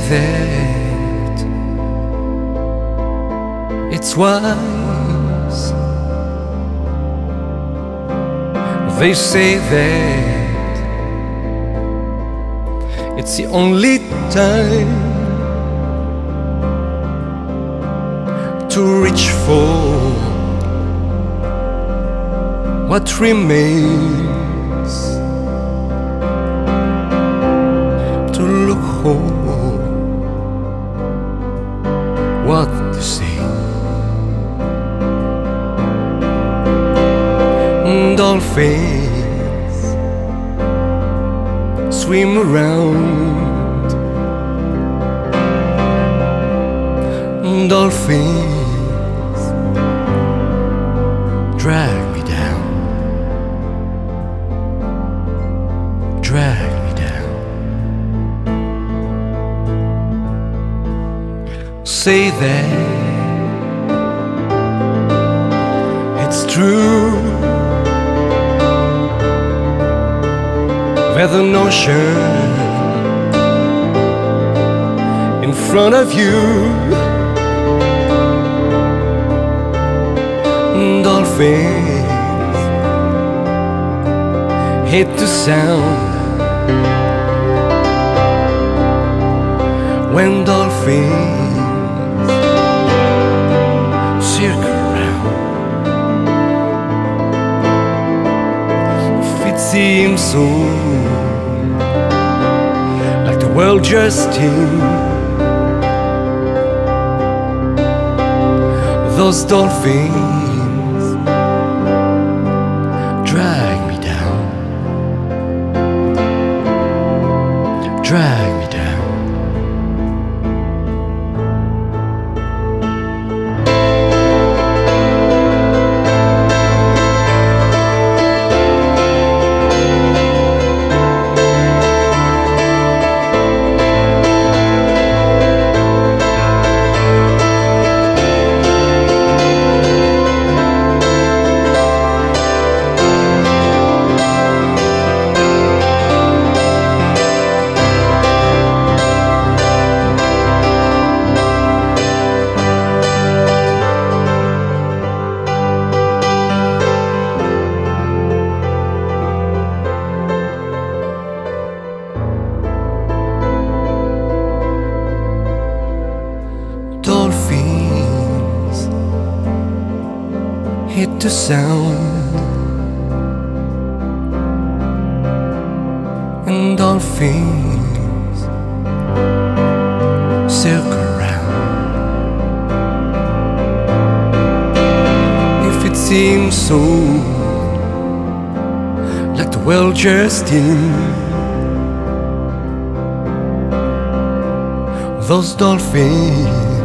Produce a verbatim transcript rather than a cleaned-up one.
that it's wise. They say that it's the only time to reach for what remains, to look for what to say. Dolphins swim around, dolphins drag me down, drag me down. Say that it's true, there's an ocean in front of you. Dolphins hate the sound when dolphins circle around. If it seems so like the world just in, those dolphins drag me down, drag me down. Dolphins hit the sound, and dolphins circle around. If it seems so like the world just in, those dolphins